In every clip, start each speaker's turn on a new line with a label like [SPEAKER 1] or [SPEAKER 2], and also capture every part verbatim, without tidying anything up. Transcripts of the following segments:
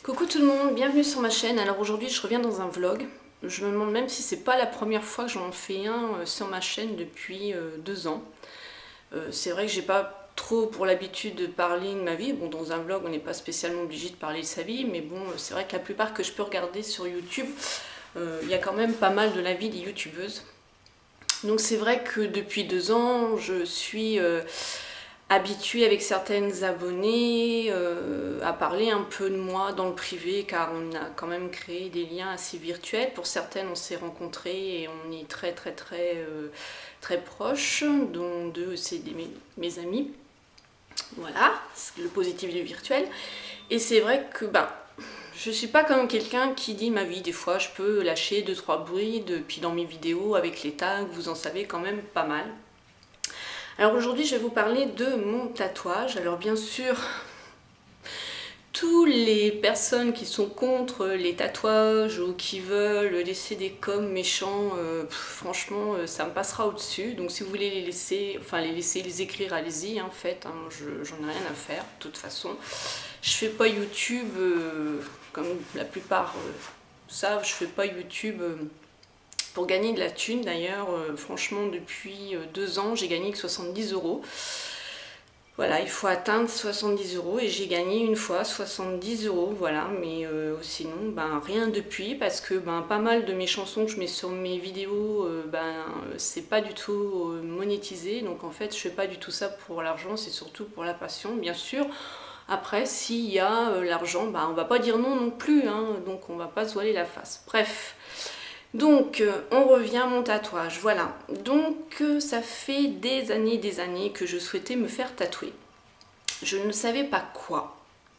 [SPEAKER 1] Coucou tout le monde, bienvenue sur ma chaîne. Alors aujourd'hui je reviens dans un vlog. Je me demande même si c'est pas la première fois que j'en fais un sur ma chaîne depuis euh, deux ans. Euh, c'est vrai que j'ai pas trop pour l'habitude de parler de ma vie. Bon, dans un vlog on n'est pas spécialement obligé de parler de sa vie, mais bon, c'est vrai que la plupart que je peux regarder sur YouTube, euh, il y a quand même pas mal de la vie des youtubeuses. Donc c'est vrai que depuis deux ans je suis euh, habituée avec certaines abonnées euh, à parler un peu de moi dans le privé, car on a quand même créé des liens assez virtuels. Pour certaines on s'est rencontrés et on est très très très euh, très proches, dont deux c'est mes, mes amis. Voilà, c'est le positif du virtuel. Et c'est vrai que bah, je suis pas comme quelqu'un qui dit ma vie. Des fois je peux lâcher deux trois bruits, puis dans mes vidéos avec les tags vous en savez quand même pas mal. Alors aujourd'hui je vais vous parler de mon tatouage. Alors bien sûr, toutes les personnes qui sont contre les tatouages ou qui veulent laisser des coms méchants, euh, franchement ça me passera au-dessus. Donc si vous voulez les laisser, enfin les laisser les écrire, allez-y en fait, hein, j'en ai rien à faire de toute façon. Je fais pas YouTube, euh, comme la plupart euh, savent, je fais pas YouTube euh, pour gagner de la thune. D'ailleurs, euh, franchement, depuis euh, deux ans, j'ai gagné que soixante-dix euros. Voilà, il faut atteindre soixante-dix euros et j'ai gagné une fois soixante-dix euros, voilà. Mais euh, sinon, ben, rien depuis, parce que ben, pas mal de mes chansons que je mets sur mes vidéos, euh, ben, c'est pas du tout euh, monétisé. Donc en fait, je fais pas du tout ça pour l'argent, c'est surtout pour la passion, bien sûr. Après, s'il y a euh, l'argent, ben, on va pas dire non non plus, hein, donc on va pas se voiler la face. Bref. Donc, euh, on revient à mon tatouage, voilà. Donc, euh, ça fait des années, des années que je souhaitais me faire tatouer. Je ne savais pas quoi.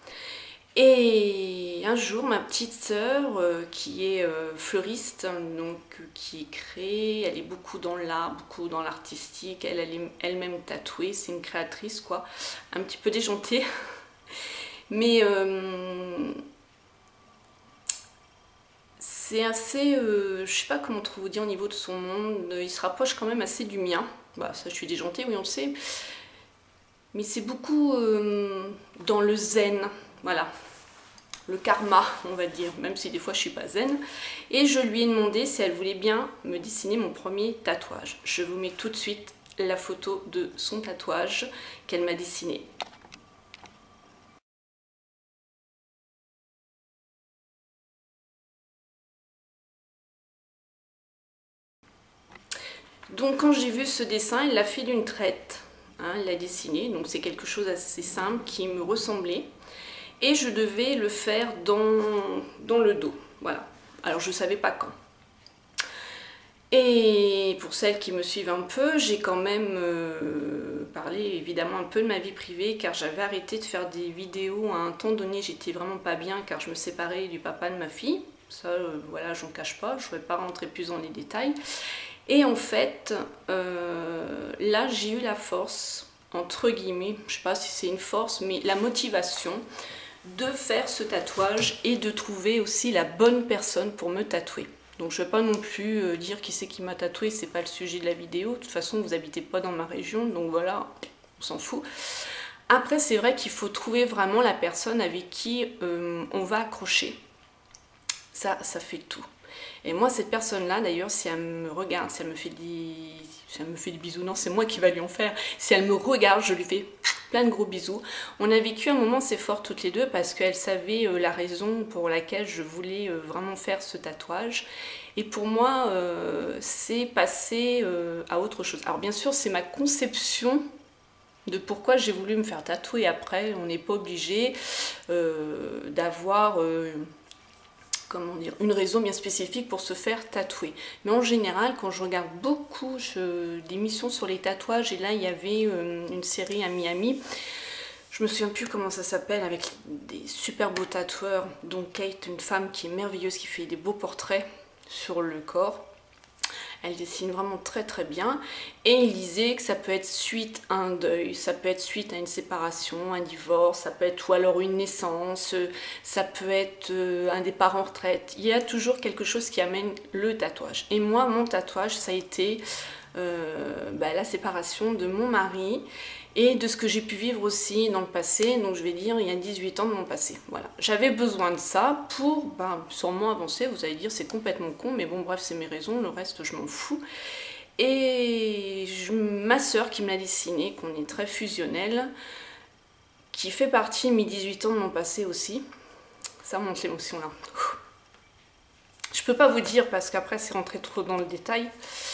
[SPEAKER 1] Et un jour, ma petite sœur, euh, qui est euh, fleuriste, donc euh, qui crée, elle est beaucoup dans l'art, beaucoup dans l'artistique, elle, elle est elle-même tatouée, c'est une créatrice, quoi. Un petit peu déjantée. Mais... Euh, c'est assez, euh, je sais pas comment vous dire au niveau de son monde, il se rapproche quand même assez du mien. Bah ça je suis déjantée, oui on le sait. Mais c'est beaucoup euh, dans le zen, voilà. Le karma on va dire, même si des fois je suis pas zen. Et je lui ai demandé si elle voulait bien me dessiner mon premier tatouage. Je vous mets tout de suite la photo de son tatouage qu'elle m'a dessiné. Donc quand j'ai vu ce dessin, elle l'a fait d'une traite, hein, elle l'a dessiné, donc c'est quelque chose d'assez simple qui me ressemblait. Et je devais le faire dans, dans le dos, voilà. Alors je ne savais pas quand. Et pour celles qui me suivent un peu, j'ai quand même euh, parlé évidemment un peu de ma vie privée, car j'avais arrêté de faire des vidéos à un temps donné, j'étais vraiment pas bien car je me séparais du papa de ma fille. Ça, euh, voilà, j'en cache pas, je ne vais pas rentrer plus dans les détails. Et en fait, euh, là j'ai eu la force, entre guillemets, je ne sais pas si c'est une force, mais la motivation de faire ce tatouage et de trouver aussi la bonne personne pour me tatouer. Donc je ne vais pas non plus euh, dire qui c'est qui m'a tatoué, c'est pas le sujet de la vidéo. De toute façon, vous n'habitez pas dans ma région, donc voilà, on s'en fout. Après, c'est vrai qu'il faut trouver vraiment la personne avec qui euh, on va accrocher. Ça, ça fait tout. Et moi, cette personne-là, d'ailleurs, si elle me regarde, si elle me fait des, si elle me fait des bisous, non, c'est moi qui va lui en faire. Si elle me regarde, je lui fais plein de gros bisous. On a vécu un moment assez fort toutes les deux parce qu'elle savait euh, la raison pour laquelle je voulais euh, vraiment faire ce tatouage. Et pour moi, euh, c'est passer euh, à autre chose. Alors bien sûr, c'est ma conception de pourquoi j'ai voulu me faire tatouer. Après, on n'est pas obligé euh, d'avoir... Euh, comment dire, une raison bien spécifique pour se faire tatouer. Mais en général, quand je regarde beaucoup d'émissions sur les tatouages, et là il y avait euh, une série à Miami, je me souviens plus comment ça s'appelle, avec des super beaux tatoueurs, dont Kate, une femme qui est merveilleuse, qui fait des beaux portraits sur le corps. Elle dessine vraiment très très bien. Et il disait que ça peut être suite à un deuil, ça peut être suite à une séparation, un divorce, ça peut être ou alors une naissance, ça peut être un départ en retraite. Il y a toujours quelque chose qui amène le tatouage. Et moi, mon tatouage, ça a été euh, bah, la séparation de mon mari et de ce que j'ai pu vivre aussi dans le passé, donc je vais dire il y a dix-huit ans de mon passé. Voilà, j'avais besoin de ça pour bah, sûrement avancer. Vous allez dire c'est complètement con, mais bon bref c'est mes raisons, le reste je m'en fous. Et je, ma soeur qui me l'a dessiné, qu'on est très fusionnel, qui fait partie de mes dix-huit ans de mon passé aussi. Ça monte l'émotion là. Je peux pas vous dire parce qu'après c'est rentré trop dans le détail.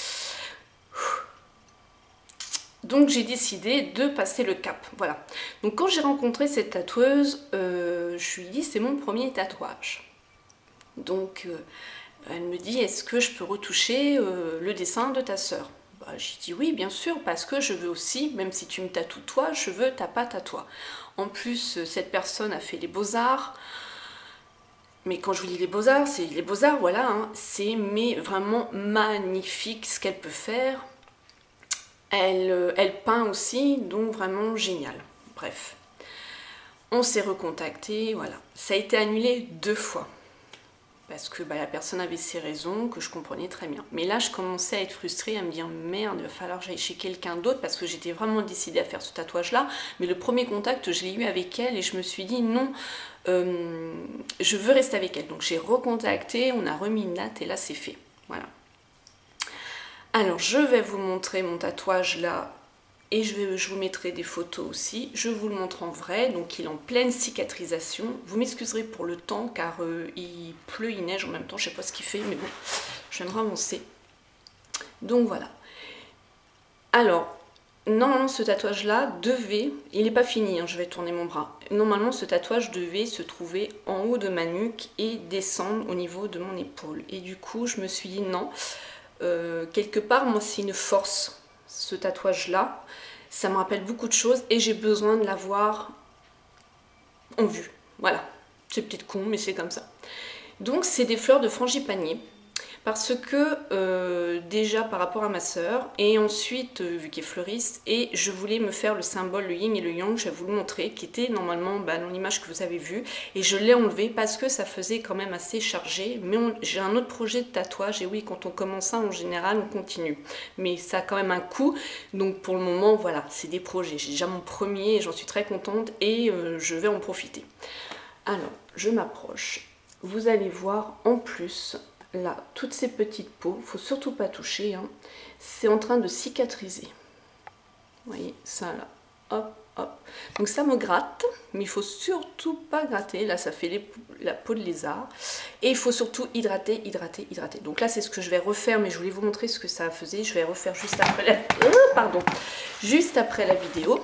[SPEAKER 1] Donc j'ai décidé de passer le cap. Voilà. Donc quand j'ai rencontré cette tatoueuse, euh, je lui ai dit c'est mon premier tatouage. Donc euh, elle me dit est-ce que je peux retoucher euh, le dessin de ta soeur? Bah, j'ai dit oui bien sûr parce que je veux aussi, même si tu me tatoues toi, je veux ta patte à toi. En plus cette personne a fait les beaux-arts. Mais quand je vous dis les beaux-arts, c'est les beaux-arts, voilà, hein, c'est mais vraiment magnifique ce qu'elle peut faire. Elle, elle peint aussi, donc vraiment génial. Bref, on s'est recontacté, voilà. Ça a été annulé deux fois. Parce que bah, la personne avait ses raisons, que je comprenais très bien. Mais là, je commençais à être frustrée, à me dire merde, il va falloir que j'aille chez quelqu'un d'autre parce que j'étais vraiment décidée à faire ce tatouage-là. Mais le premier contact, je l'ai eu avec elle et je me suis dit non, euh, je veux rester avec elle. Donc j'ai recontacté, on a remis une date et là, c'est fait. Voilà. Alors, je vais vous montrer mon tatouage là. Et je, vais, je vous mettrai des photos aussi. Je vous le montre en vrai. Donc il est en pleine cicatrisation. Vous m'excuserez pour le temps car euh, il pleut, il neige en même temps. Je ne sais pas ce qu'il fait mais bon, j'aimerais avancer. Donc voilà. Alors, normalement ce tatouage là devait, il n'est pas fini, hein, je vais tourner mon bras. Normalement ce tatouage devait se trouver en haut de ma nuque et descendre au niveau de mon épaule. Et du coup je me suis dit non. Euh, quelque part moi c'est une force. Ce tatouage là, ça me rappelle beaucoup de choses et j'ai besoin de l'avoir en vue. Voilà, c'est peut-être con mais c'est comme ça. Donc c'est des fleurs de frangipanier parce que euh, déjà par rapport à ma soeur et ensuite euh, vu qu'elle est fleuriste et je voulais me faire le symbole, le yin et le yang, je vais vous le montrer, qui était normalement bah, dans l'image que vous avez vue et je l'ai enlevé parce que ça faisait quand même assez chargé, mais j'ai un autre projet de tatouage et oui quand on commence ça en général on continue, mais ça a quand même un coût, donc pour le moment voilà c'est des projets, j'ai déjà mon premier et j'en suis très contente et euh, je vais en profiter. Alors je m'approche, vous allez voir en plus là, toutes ces petites peaux, il ne faut surtout pas toucher, hein. C'est en train de cicatriser. Vous voyez, ça là, hop, hop. Donc ça me gratte, mais il ne faut surtout pas gratter. Là, ça fait les, la peau de lézard. Et il faut surtout hydrater, hydrater, hydrater. Donc là, c'est ce que je vais refaire, mais je voulais vous montrer ce que ça faisait. Je vais refaire juste après la, oh, pardon, juste après la vidéo.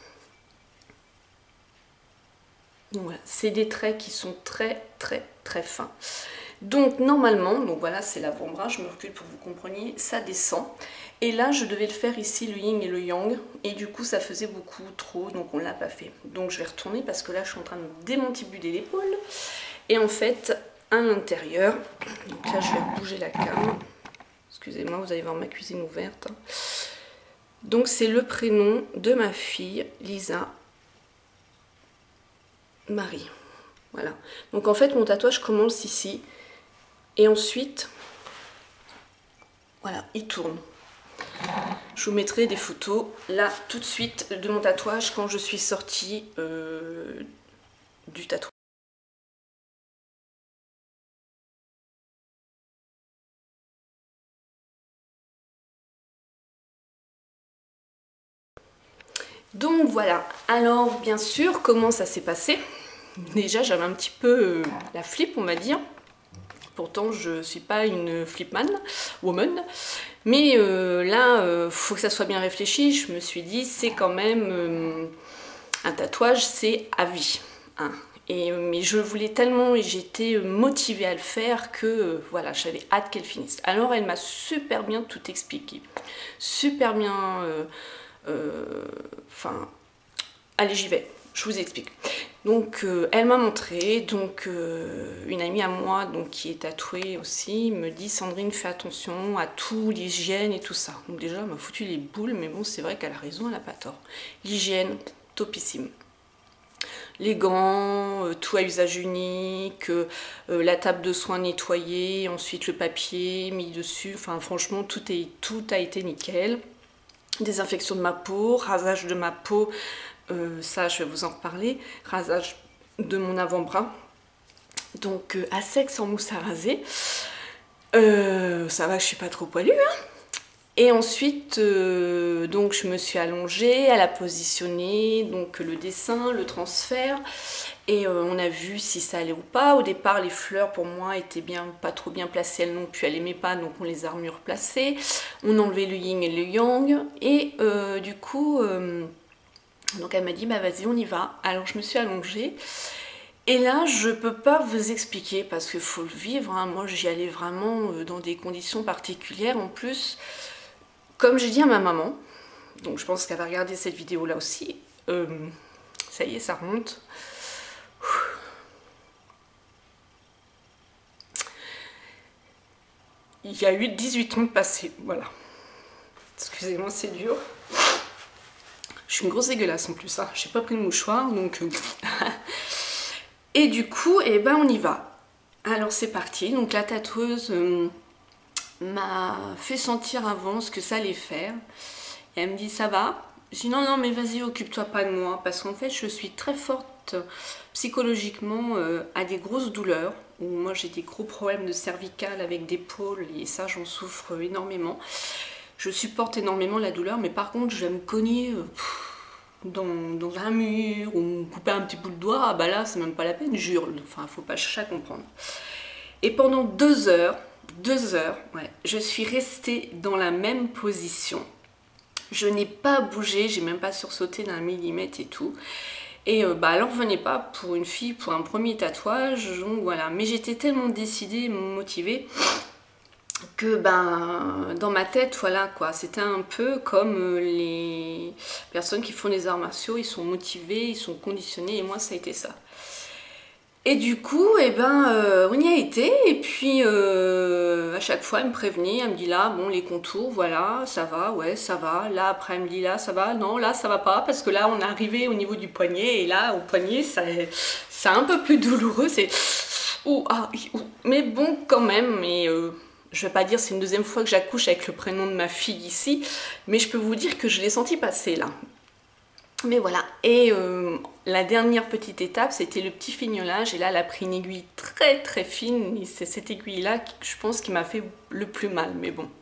[SPEAKER 1] Donc voilà, c'est des traits qui sont très, très, très fins. Donc normalement, donc voilà c'est l'avant-bras, je me recule pour que vous compreniez, ça descend. Et là je devais le faire ici, le yin et le yang, et du coup ça faisait beaucoup trop, donc on l'a pas fait. Donc je vais retourner parce que là je suis en train de me démantibuler l'épaule. Et en fait, à l'intérieur, donc là je vais bouger la cam. Excusez-moi, vous allez voir ma cuisine ouverte. Donc c'est le prénom de ma fille, Lisa Marie. Voilà. Donc en fait mon tatouage commence ici. Et ensuite, voilà, il tourne. Je vous mettrai des photos là tout de suite de mon tatouage quand je suis sortie euh, du tatouage. Donc voilà, alors bien sûr, comment ça s'est passé? Déjà j'avais un petit peu euh, la flip on va dire. Pourtant, je ne suis pas une flipman, woman. Mais euh, là, il euh, faut que ça soit bien réfléchi. Je me suis dit, c'est quand même... Euh, un tatouage, c'est à vie. Hein. Et, mais je voulais tellement et j'étais motivée à le faire que euh, voilà, j'avais hâte qu'elle finisse. Alors, elle m'a super bien tout expliqué. Super bien... Enfin... Euh, euh, allez, j'y vais. Je vous explique. Donc euh, elle m'a montré, donc euh, une amie à moi donc, qui est tatouée aussi me dit Sandrine fais attention à tout, l'hygiène et tout ça. Donc déjà elle m'a foutu les boules mais bon c'est vrai qu'elle a raison, elle n'a pas tort. L'hygiène, topissime. les gants, euh, tout à usage unique, euh, euh, la table de soins nettoyée, ensuite le papier mis dessus, enfin franchement tout, est, tout a été nickel. Désinfection de ma peau, rasage de ma peau, euh, ça je vais vous en reparler, rasage de mon avant-bras, donc euh, à sec sans mousse à raser, euh, ça va que je suis pas trop poilue, hein. Et ensuite, euh, donc je me suis allongée, elle a positionné donc le dessin, le transfert, et euh, on a vu si ça allait ou pas. Au départ, les fleurs pour moi étaient bien, pas trop bien placées, elle non plus, elle aimait pas, donc on les a mieux replacées. On a enlevé le yin et le yang, et euh, du coup, euh, donc elle m'a dit bah vas-y on y va. Alors je me suis allongée. Et là, je peux pas vous expliquer parce qu'il faut le vivre, hein. Moi j'y allais vraiment dans des conditions particulières en plus. Comme j'ai dit à ma maman, donc je pense qu'elle va regarder cette vidéo là aussi, euh, ça y est, ça remonte. Il y a eu dix-huit ans de passé, voilà. Excusez-moi, c'est dur. Je suis une grosse dégueulasse en plus, hein. J'ai pas pris de mouchoir, donc... Et du coup, eh ben on y va. Alors c'est parti, donc la tatoueuse... Euh, m'a fait sentir avant ce que ça allait faire. Et elle me dit ça va. Je dis non non mais vas-y occupe-toi pas de moi parce qu'en fait je suis très forte psychologiquement euh, à des grosses douleurs où moi j'ai des gros problèmes de cervicale avec d'épaule et ça j'en souffre énormément. Je supporte énormément la douleur mais par contre je vais me cogner euh, dans, dans un mur ou me couper un petit bout de doigt, ah bah là c'est même pas la peine, j'hurle. Enfin faut pas chercher à comprendre. Et pendant deux heures Deux heures, ouais, je suis restée dans la même position. Je n'ai pas bougé, j'ai même pas sursauté d'un millimètre et tout. Et euh, bah, elle n'en revenait pas pour une fille, pour un premier tatouage. Donc voilà, mais j'étais tellement décidée, motivée, que ben dans ma tête, voilà quoi, c'était un peu comme les personnes qui font des arts martiaux, ils sont motivés, ils sont conditionnés, et moi ça a été ça. Et du coup, eh ben, euh, on y a été, et puis euh, à chaque fois, elle me prévenait, elle me dit là, bon, les contours, voilà, ça va, ouais, ça va. Là, après, elle me dit là, ça va, non, là, ça va pas, parce que là, on est arrivé au niveau du poignet, et là, au poignet, ça, c'est un peu plus douloureux, c'est... Ouh, ah, ouh. Mais bon, quand même, mais euh, je vais pas dire c'est une deuxième fois que j'accouche avec le prénom de ma fille ici, mais je peux vous dire que je l'ai senti passer là. Mais voilà, et euh, la dernière petite étape, c'était le petit fignolage. Et là, elle a pris une aiguille très très fine. Et c'est cette aiguille-là, je pense, qui m'a fait le plus mal, mais bon.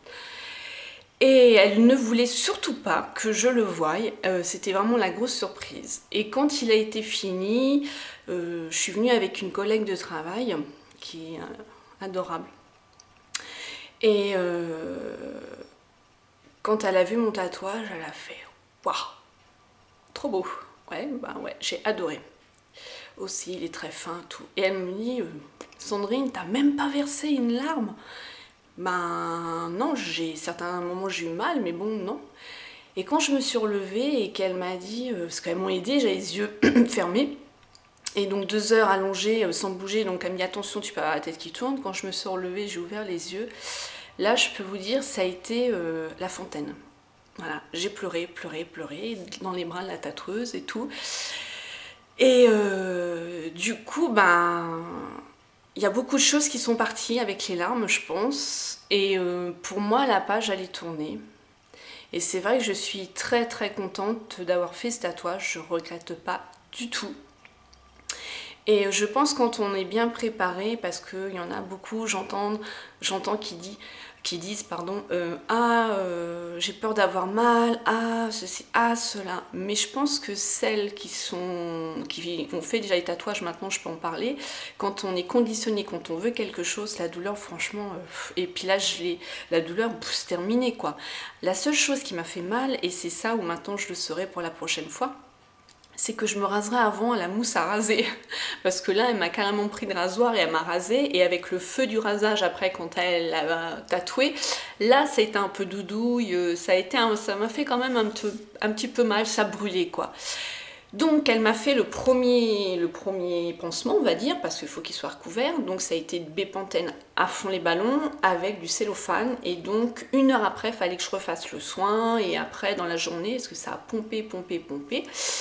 [SPEAKER 1] Et elle ne voulait surtout pas que je le voie. Euh, c'était vraiment la grosse surprise. Et quand il a été fini, euh, je suis venue avec une collègue de travail, qui est euh, adorable. Et euh, quand elle a vu mon tatouage, elle a fait « Waouh !» Trop beau, ouais, bah ouais, j'ai adoré. Aussi, il est très fin, tout. Et elle me dit, euh, Sandrine, t'as même pas versé une larme? Ben non, j'ai certains moments j'ai eu mal, mais bon, non. Et quand je me suis relevée et qu'elle m'a dit, euh, parce qu'elles m'ont aidée, j'avais les yeux fermés, et donc deux heures allongée, euh, sans bouger, donc elle m'a dit, attention, tu peux avoir la tête qui tourne. Quand je me suis relevée, j'ai ouvert les yeux. Là, je peux vous dire, ça a été euh, la fontaine. Voilà, j'ai pleuré, pleuré, pleuré dans les bras de la tatoueuse et tout. Et euh, du coup, ben, il y a beaucoup de choses qui sont parties avec les larmes, je pense. Et euh, pour moi, la page, elle est tournée. Et c'est vrai que je suis très très contente d'avoir fait ce tatouage. Je ne regrette pas du tout. Et je pense quand on est bien préparé, parce qu'il y en a beaucoup, j'entends j'entends qui dit... qui disent pardon euh, ah euh, j'ai peur d'avoir mal, ah ceci, ah cela, mais je pense que celles qui sont qui ont fait déjà les tatouages, maintenant je peux en parler, quand on est conditionné, quand on veut quelque chose, la douleur franchement euh, et puis là je l'ai, la douleur c'est terminé quoi. La seule chose qui m'a fait mal, et c'est ça où maintenant je le saurai pour la prochaine fois, c'est que je me raserai avant à la mousse à raser. Parce que là, elle m'a carrément pris de rasoir et elle m'a rasé. Et avec le feu du rasage après, quand elle a tatoué, là, ça a été un peu doudouille. Ça a été un, ça m'a fait quand même un, peu, un petit peu mal, ça brûlait quoi. Donc, elle m'a fait le premier, le premier pansement, on va dire, parce qu'il faut qu'il soit recouvert. Donc, ça a été de bépantène à fond les ballons avec du cellophane. Et donc, une heure après, il fallait que je refasse le soin. Et après, dans la journée, parce que ça a pompé, pompé, pompé.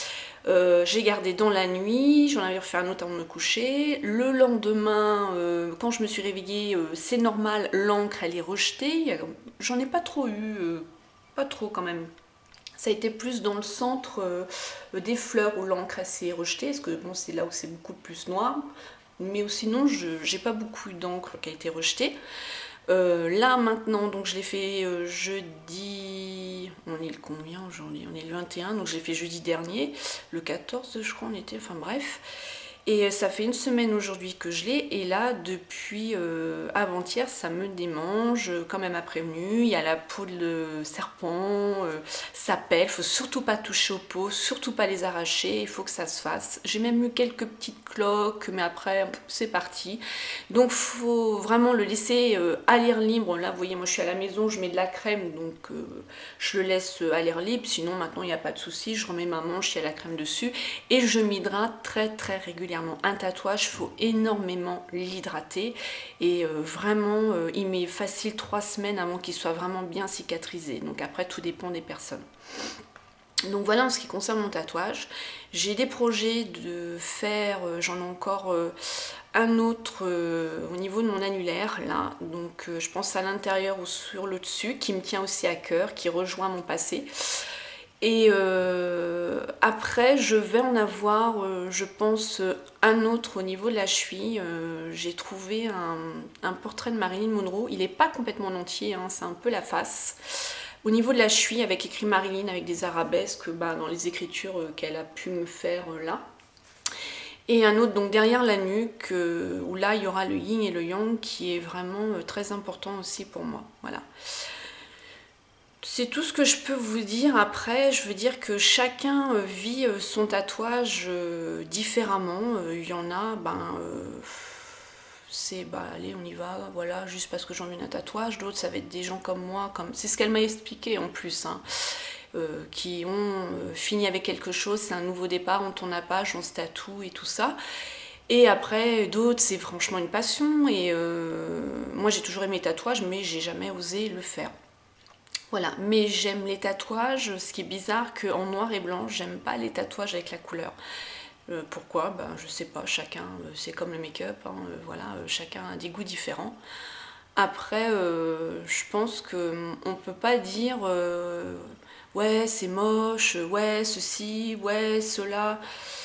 [SPEAKER 1] Euh, j'ai gardé dans la nuit, j'en avais refait un autre avant de me coucher. Le lendemain, euh, quand je me suis réveillée, euh, c'est normal, l'encre elle est rejetée. J'en ai pas trop eu, euh, pas trop quand même. Ça a été plus dans le centre euh, des fleurs où l'encre s'est rejetée, parce que bon, c'est là où c'est beaucoup plus noir. Mais sinon, je j'ai pas beaucoup d'encre qui a été rejetée. Euh, là maintenant, donc je l'ai fait euh, jeudi, on est le combien aujourd'hui? On est le vingt et un, donc je l'ai fait jeudi dernier, le quatorze je crois on était, enfin bref. Et ça fait une semaine aujourd'hui que je l'ai, et là depuis euh, avant-hier ça me démange, comme elle m'a prévenu, il y a la peau de serpent, euh, ça pèle, faut surtout pas toucher aux peaux, surtout pas les arracher, il faut que ça se fasse. J'ai même eu quelques petites cloques, mais après c'est parti. Donc faut vraiment le laisser euh, à l'air libre. Là vous voyez, moi je suis à la maison, je mets de la crème, donc euh, je le laisse à l'air libre, sinon maintenant il n'y a pas de souci, je remets ma manche, il y a la crème dessus, et je m'hydrate très très régulièrement. Un tatouage, il faut énormément l'hydrater, et euh, vraiment euh, il met facile trois semaines avant qu'il soit vraiment bien cicatrisé, donc après tout dépend des personnes. Donc voilà en ce qui concerne mon tatouage. J'ai des projets de faire, euh, j'en ai encore euh, un autre euh, au niveau de mon annulaire là, donc euh, je pense à l'intérieur ou sur le dessus, qui me tient aussi à cœur, qui rejoint mon passé. Et euh, après, je vais en avoir, euh, je pense, un autre au niveau de la cheville. Euh, j'ai trouvé un, un portrait de Marilyn Monroe. Il n'est pas complètement en entier, hein, c'est un peu la face. Au niveau de la cheville, avec écrit Marilyn, avec des arabesques bah, dans les écritures euh, qu'elle a pu me faire euh, là. Et un autre donc derrière la nuque, euh, où là, il y aura le yin et le yang, qui est vraiment euh, très important aussi pour moi. Voilà. C'est tout ce que je peux vous dire. Après, je veux dire que chacun vit son tatouage différemment. Il y en a, ben, c'est, bah, allez, on y va, voilà, juste parce que j'ai envie d'un tatouage. D'autres, ça va être des gens comme moi, comme c'est ce qu'elle m'a expliqué en plus, hein, euh, qui ont euh, fini avec quelque chose, c'est un nouveau départ, on tourne la page, on se tatoue et tout ça. Et après, d'autres, c'est franchement une passion. Et euh, moi, j'ai toujours aimé les tatouages, mais j'ai jamais osé le faire. Voilà, mais j'aime les tatouages, ce qui est bizarre qu'en noir et blanc, j'aime pas les tatouages avec la couleur. Euh, pourquoi? Ben, je sais pas, chacun, euh, c'est comme le make-up, hein, euh, voilà, euh, chacun a des goûts différents. Après, euh, je pense qu'on peut pas dire euh, ouais, c'est moche, ouais, ceci, ouais, cela.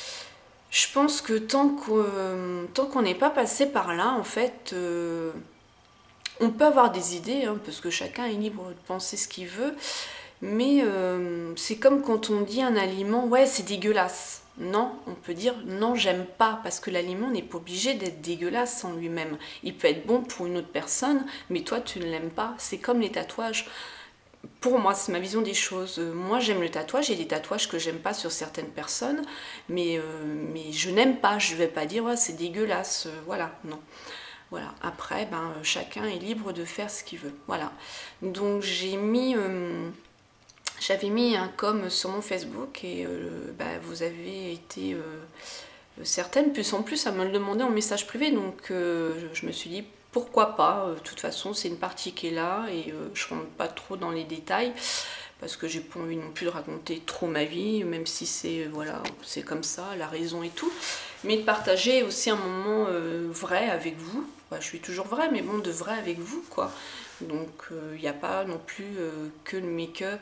[SPEAKER 1] Je pense que tant qu'on euh, tant qu'on n'est pas passé par là, en fait, euh, on peut avoir des idées, hein, parce que chacun est libre de penser ce qu'il veut, mais euh, c'est comme quand on dit un aliment, ouais, c'est dégueulasse. Non, on peut dire non, j'aime pas, parce que l'aliment n'est pas obligé d'être dégueulasse en lui-même. Il peut être bon pour une autre personne, mais toi tu ne l'aimes pas. C'est comme les tatouages. Pour moi, c'est ma vision des choses. Moi, j'aime le tatouage. Il y a des tatouages que j'aime pas sur certaines personnes, mais, euh, mais je n'aime pas. Je vais pas dire ouais, c'est dégueulasse. Euh, voilà, non. Voilà. Après, ben, chacun est libre de faire ce qu'il veut. Voilà. Donc j'ai mis, euh, j'avais mis un com sur mon Facebook, et euh, ben, vous avez été euh, certaines, plus en plus, à me le demander en message privé. Donc euh, je me suis dit pourquoi pas. De toute façon, c'est une partie qui est là, et euh, je rentre pas trop dans les détails, parce que j'ai pas envie non plus de raconter trop ma vie, même si c'est voilà, c'est comme ça, la raison et tout, mais de partager aussi un moment euh, vrai avec vous. Bah, je suis toujours vraie, mais bon, de vrai avec vous, quoi. Donc il euh, n'y a pas non plus euh, que le make-up.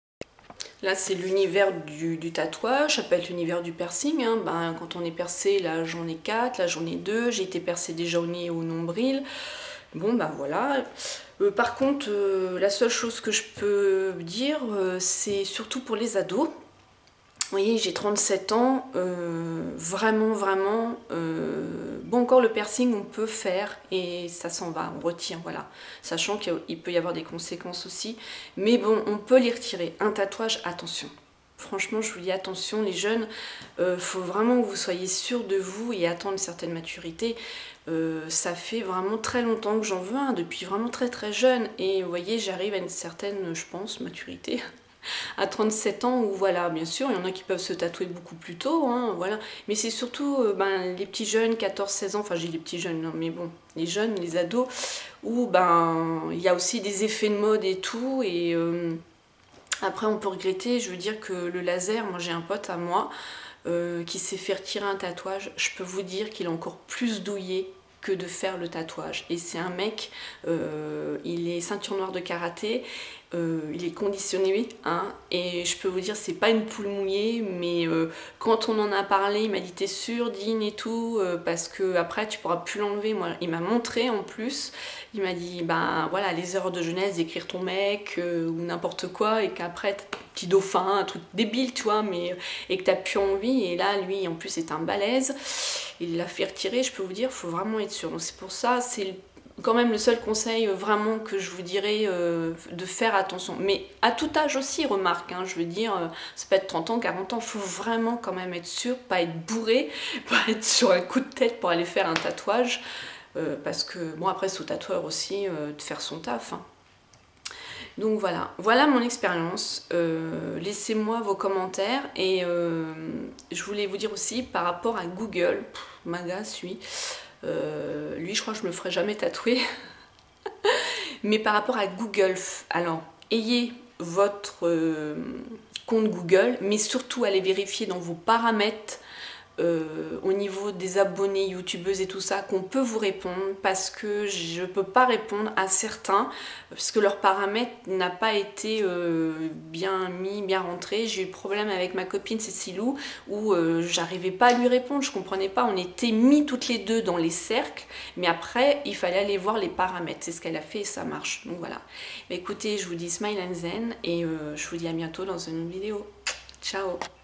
[SPEAKER 1] Là, c'est l'univers du, du tatouage, ça peut être l'univers du piercing. Hein. Ben, quand on est percé, là j'en ai quatre, là j'en ai deux, j'ai été percée déjà au nez et au nombril. Bon, ben voilà. Euh, par contre, euh, la seule chose que je peux dire, euh, c'est surtout pour les ados. Vous voyez, j'ai trente-sept ans, euh, vraiment, vraiment, euh, bon, encore le piercing, on peut faire et ça s'en va, on retire, voilà. Sachant qu'il peut y avoir des conséquences aussi, mais bon, on peut les retirer. Un tatouage, attention. Franchement, je vous dis attention, les jeunes, il euh, faut vraiment que vous soyez sûrs de vous et attendre une certaine maturité. Euh, ça fait vraiment très longtemps que j'en veux un, depuis vraiment très très jeune. Et vous voyez, j'arrive à une certaine, je pense, maturité. À trente-sept ans, où voilà, bien sûr, il y en a qui peuvent se tatouer beaucoup plus tôt, hein, voilà. Mais c'est surtout euh, ben, les petits jeunes, quatorze seize ans, enfin j'ai les petits jeunes, non, mais bon, les jeunes, les ados, où ben il y a aussi des effets de mode et tout, et euh, après on peut regretter, je veux dire que le laser, moi j'ai un pote à moi, euh, qui s'est fait retirer un tatouage, je peux vous dire qu'il est encore plus douillé que de faire le tatouage. Et c'est un mec, euh, il est ceinture noire de karaté, euh, il est conditionné, hein, et je peux vous dire, c'est pas une poule mouillée, mais euh, quand on en a parlé, il m'a dit t'es sûre, Dean et tout, euh, parce que après tu pourras plus l'enlever. Moi, il m'a montré en plus, il m'a dit ben voilà, les erreurs de jeunesse, d'écrire ton mec euh, ou n'importe quoi, et qu'après petit dauphin, un truc débile, tu vois, mais et que t'as plus envie. Et là, lui, en plus, c'est un balèze. Il l'a fait retirer. Je peux vous dire, il faut vraiment être sûr. Donc c'est pour ça, c'est quand même le seul conseil euh, vraiment que je vous dirais euh, de faire attention. Mais à tout âge aussi, remarque, hein, je veux dire, euh, ça peut être trente ans, quarante ans, il faut vraiment quand même être sûr, pas être bourré, pas être sur un coup de tête pour aller faire un tatouage. Euh, parce que, bon, après, c'est au tatoueur aussi euh, de faire son taf, hein. Donc voilà, voilà mon expérience. Euh, laissez-moi vos commentaires et euh, je voulais vous dire aussi par rapport à Google, pff, m'agace lui, euh, lui je crois que je me ferai jamais tatouer, mais par rapport à Google, alors ayez votre euh, compte Google, mais surtout allez vérifier dans vos paramètres Euh, au niveau des abonnés youtubeuses et tout ça qu'on peut vous répondre, parce que je peux pas répondre à certains parce que leur paramètre n'a pas été euh, bien mis, bien rentré. J'ai eu le problème avec ma copine Cécilou où euh, j'arrivais pas à lui répondre, je comprenais pas, on était mis toutes les deux dans les cercles, mais après il fallait aller voir les paramètres, c'est ce qu'elle a fait et ça marche. Donc voilà, mais écoutez, je vous dis smile and zen et euh, je vous dis à bientôt dans une vidéo. Ciao.